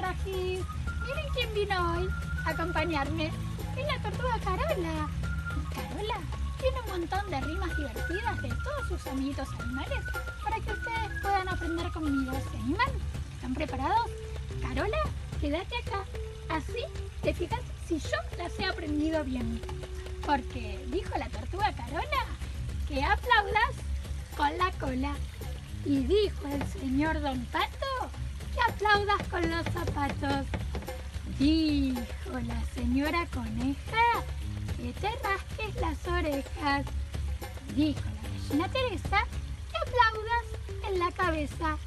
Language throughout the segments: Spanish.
rajis. Miren quién vino hoy a acompañarme. Es la tortuga Carola. Carola tiene un montón de rimas divertidas de todos sus amiguitos animales para que ustedes puedan aprender conmigo. ¿Se animan? ¿Están preparados? Carola, quédate acá. Así te fijas si yo las he aprendido bien. Porque dijo la tortuga Carola que aplaudas con la cola. Y dijo el señor Don Pato que aplaudas con los zapatos. Dijo la señora Coneja que te rasques las orejas. Dijo la gallina Teresa que aplaudas en la cabeza.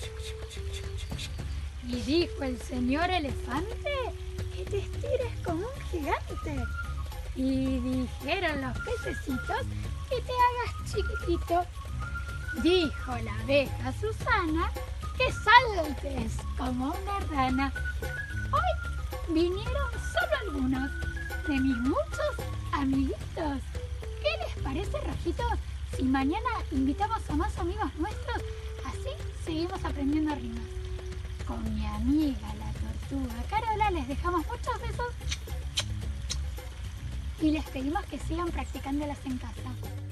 Y dijo el señor Elefante que te estires como un gigante. Y dijeron los pececitos que te hagas chiquitito. Dijo la abeja Susana que saltes como una rana. Hoy vinieron solo algunos de mis muchos amiguitos. ¿Qué les parece, rojitos, si mañana invitamos a más amigos nuestros? Así seguimos aprendiendo rimas. Con mi amiga la tortuga Carola les dejamos muchos besos y les pedimos que sigan practicándolas en casa.